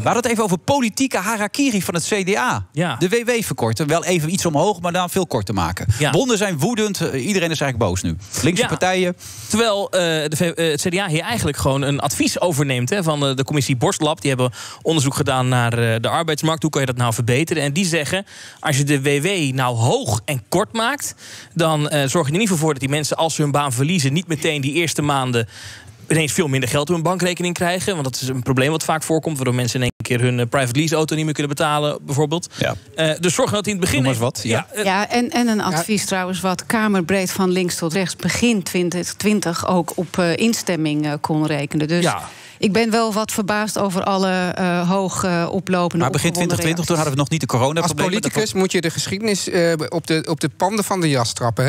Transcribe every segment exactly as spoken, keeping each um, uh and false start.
We hadden het even over politieke harakiri van het C D A. Ja. De W W verkorten. Wel even iets omhoog, maar dan veel korter maken. Ja. Bonden zijn woedend. Iedereen is eigenlijk boos nu. Linkse Ja. partijen. Terwijl uh, de, uh, het C D A hier eigenlijk gewoon een advies overneemt... Hè, van de, de commissie Borstlab. Die hebben onderzoek gedaan naar uh, de arbeidsmarkt. Hoe kan je dat nou verbeteren? En die zeggen, als je de W W nou hoog en kort maakt... dan uh, zorg je er in ieder geval voor dat die mensen, als ze hun baan verliezen... niet meteen die eerste maanden ineens veel minder geld op hun bankrekening krijgen. Want dat is een probleem wat vaak voorkomt... waardoor mensen in één keer hun private lease auto niet meer kunnen betalen, bijvoorbeeld. Ja. Uh, dus zorg dat in het begin... Noem maar eens wat, ja. Ja, uh, Ja, en, en een advies ja. trouwens wat kamerbreed van links tot rechts... begin twintig twintig ook op uh, instemming uh, kon rekenen. Dus ja. ik ben wel wat verbaasd over alle uh, hoog uh, oplopende... Maar begin twintig twintig, toen hadden we nog niet de corona. Als politicus moet je de geschiedenis uh, op, de, op de panden van de jas trappen, hè?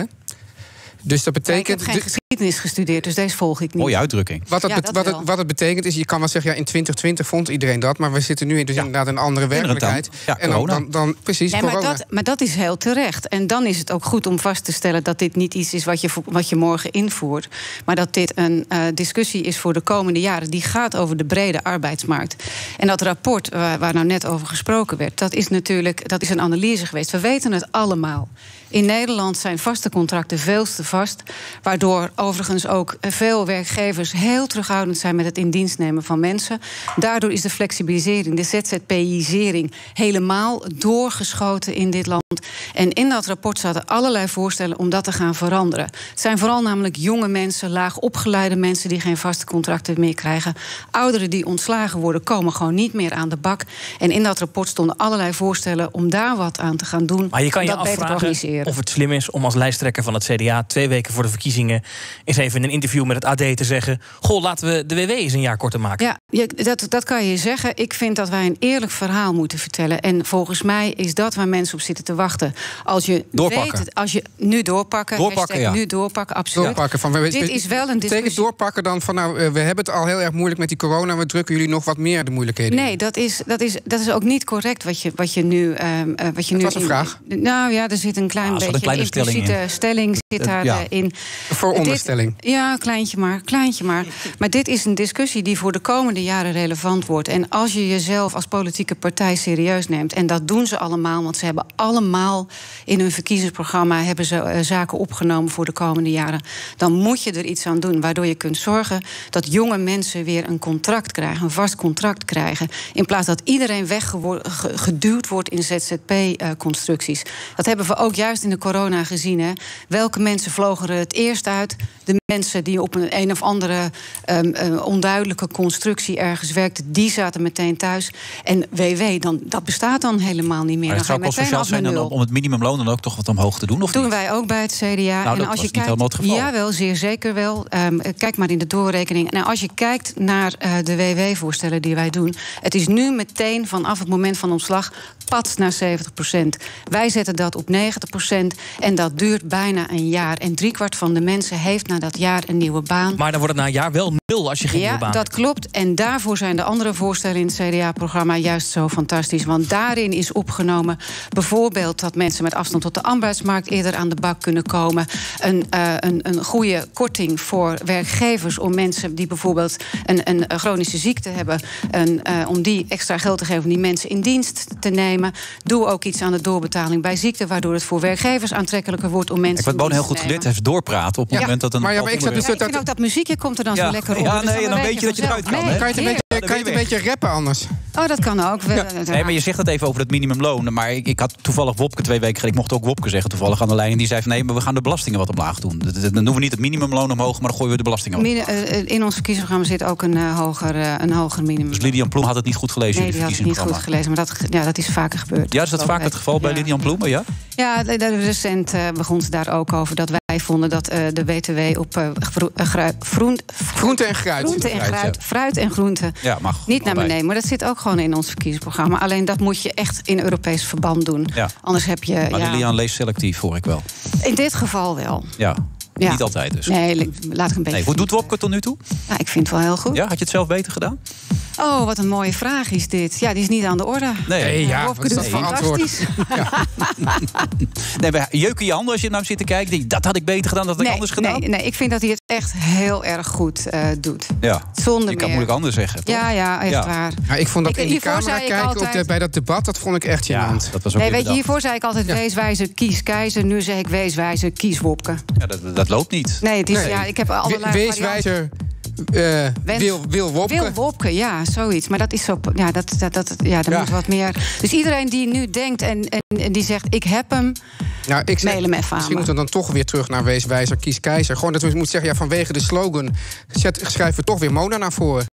Dus dat betekent... Ja, ik heb geen geschiedenis gestudeerd, dus deze volg ik niet. Mooie uitdrukking. Wat het, ja, bet- wat, het, wat het betekent is, je kan wel zeggen... ja, in twintig twintig vond iedereen dat... maar we zitten nu dus ja. inderdaad in een andere werkelijkheid. Ja, en dan, dan, dan precies, nee, corona. maar, dat, maar dat is heel terecht. En dan is het ook goed om vast te stellen... dat dit niet iets is wat je, wat je morgen invoert... maar dat dit een uh, discussie is voor de komende jaren... die gaat over de brede arbeidsmarkt. En dat rapport waar, waar nou net over gesproken werd... dat is natuurlijk dat is een analyse geweest. We weten het allemaal. In Nederland zijn vaste contracten veel te vast... waardoor overigens ook veel werkgevers heel terughoudend zijn... met het in dienst nemen van mensen. Daardoor is de flexibilisering, de Z Z P-isering... helemaal doorgeschoten in dit land. En in dat rapport zaten allerlei voorstellen om dat te gaan veranderen. Het zijn vooral namelijk jonge mensen, laag opgeleide mensen... die geen vaste contracten meer krijgen. Ouderen die ontslagen worden, komen gewoon niet meer aan de bak. En in dat rapport stonden allerlei voorstellen... om daar wat aan te gaan doen. Maar je kan je dat beter te afvragen organiseren. of het slim is om als lijsttrekker van het C D A... twee weken voor de verkiezingen eens even in een interview met het A D te zeggen... goh, laten we de W W eens een jaar korter maken. Ja, je, dat, dat kan je zeggen. Ik vind dat wij een eerlijk verhaal moeten vertellen. En volgens mij is dat waar mensen op zitten te wachten. Als je doorpakken. Weet, als je nu doorpakken, doorpakken ja. nu doorpakken, absoluut. Doorpakken van, we, Dit is wel een discussie. Betekent doorpakken dan van, nou, we hebben het al heel erg moeilijk met die corona... we drukken jullie nog wat meer de moeilijkheden Nee, dat is, dat is, dat is ook niet correct wat je, wat je nu... Um, uh, wat je dat nu was een in, vraag. Nou ja, er zit een klein ah, beetje... een kleine stelling impliciete in. stelling zit Uh, daarin. ja. in. Voor onderstelling. Dit, ja, kleintje maar, kleintje maar. Maar dit is een discussie die voor de komende jaren relevant wordt. En als je jezelf als politieke partij serieus neemt... en dat doen ze allemaal, want ze hebben allemaal... in hun verkiezingsprogramma hebben ze uh, zaken opgenomen voor de komende jaren... dan moet je er iets aan doen, waardoor je kunt zorgen... dat jonge mensen weer een contract krijgen, een vast contract krijgen... in plaats dat iedereen weggeduwd wordt in Z Z P-constructies. Dat hebben we ook juist in de corona gezien. Hè. Welke mensen vlogen er het eerst uit? De mensen die op een een of andere um, uh, onduidelijke constructie ergens werkten... die zaten meteen thuis. En W W, dan, dat bestaat dan helemaal niet meer. Maar het dan zou ga je wel meteen sociaal af naar zijn dan nul. om het minimumloon dan ook toch wat omhoog te doen? Of doen niet? wij ook bij het C D A. Nou, en dat als was je niet kijkt, helemaal het geval. Ja, wel, zeer zeker wel. Um, kijk maar in de doorrekening. En als je kijkt naar uh, de W W-voorstellen die wij doen... het is nu meteen vanaf het moment van ontslag... pats naar zeventig procent. Wij zetten dat op negentig procent en dat duurt bijna een jaar. En driekwart van de mensen heeft na dat jaar een nieuwe baan. Maar dan wordt het na een jaar wel nul als je geen ja, nieuwe baan dat hebt. klopt. En daarvoor zijn de andere voorstellen in het C D A-programma juist zo fantastisch. Want daarin is opgenomen bijvoorbeeld dat mensen met afstand tot de arbeidsmarkt eerder aan de bak kunnen komen. Een, uh, een, een goede korting voor werkgevers om mensen die bijvoorbeeld een, een chronische ziekte hebben, een, uh, om die extra geld te geven om die mensen in dienst te nemen. Doe ook iets aan de doorbetaling bij ziekte, waardoor het voor werkgevers aantrekkelijker wordt om mensen. Ik wat Boon heel goed te geleerd heeft doorpraten op het Ja, moment dat een. maar ja, maar ik zat dus Ja, ik vind ook dat muziekje komt er dan Ja. zo lekker op. Ja, Dus nee, en dan weet je dat je vanzelf. eruit kan, Nee, hè? Kan je het een beetje, kan je het een beetje rappen anders? Oh, dat kan ook. We- Nee, maar je zegt het even over het minimumloon. Maar ik, ik had toevallig Wopke twee weken geleden... ik mocht ook Wopke zeggen toevallig aan de lijn... en die zei van nee, maar we gaan de belastingen wat omlaag doen. Dan doen we niet het minimumloon omhoog... maar dan gooien we de belastingen op. Mini- uh, in ons verkiezingsprogramma zit ook een, uh, hoger, uh, een hoger minimum. Dus Lilian Ploem had het niet goed gelezen Nee, in die het had het niet goed verkiezingsprogramma. gelezen, maar dat, ja, dat is vaker gebeurd. Ja, is dat vaak het geval bij Ja. Lilian Ploem? Ja? Ja, de, de, recent uh, begon ze daar ook over dat wij vonden dat uh, de B T W op uh, gro- uh, grui- groen- Groente en fruit. groente en Fruit, fruit, ja. fruit en groente Ja, mag. niet naar allebei. beneden. Maar dat zit ook gewoon in ons verkiezingsprogramma. Alleen dat moet je echt in Europees verband doen. Ja. Anders heb je... Maar ja, Lilian leest selectief, hoor ik wel. in dit geval wel. Ja, Ja. niet altijd dus. Nee, laat ik een beetje... Nee, hoe doet Wopke tot nu toe? Nou, ik vind het wel heel goed. Ja, had je het zelf beter gedaan? Oh, wat een mooie vraag is dit. Ja, die is niet aan de orde. Nee, Nee, ja, Wopke wat is doet dat voor antwoord? fantastisch. nee, we jeuken je handen als je naar hem zit te kijken. Denk, dat had ik beter gedaan, dat had ik Nee, anders gedaan. nee, nee, ik vind dat hij het echt heel erg goed uh, doet. Ja. Zonder Je kan meer. moeilijk anders zeggen, toch? Ja, ja, echt Ja. waar. Ja, ik vond dat Ik- in die hiervoor camera zei ik kijken op altijd- de, bij dat debat, dat vond ik echt Ja, gênant. dat was ook Nee, weer weet je, bedacht. hiervoor zei ik altijd Ja. weeswijzer, kies keizer. Nu zeg ik weeswijzer, kies Wopke. Ja, dat, dat loopt niet. Nee, het is, Nee. ja, ik heb allerlei We- varianten. Weeswijzer uh, Wens- wil, wil Wopke. Wil Wopke, ja, zoiets. Maar dat is zo. Ja, dat, dat, dat, ja, er Ja. moet wat meer. Dus iedereen die nu denkt en, en, en die zegt: ik heb hem. Nou, ik zeg, Mail hem even aan misschien me. moeten we dan toch weer terug naar Weeswijzer, kies keizer. Gewoon dat we moeten zeggen, ja, vanwege de slogan zet, schrijven we toch weer Mona naar voren.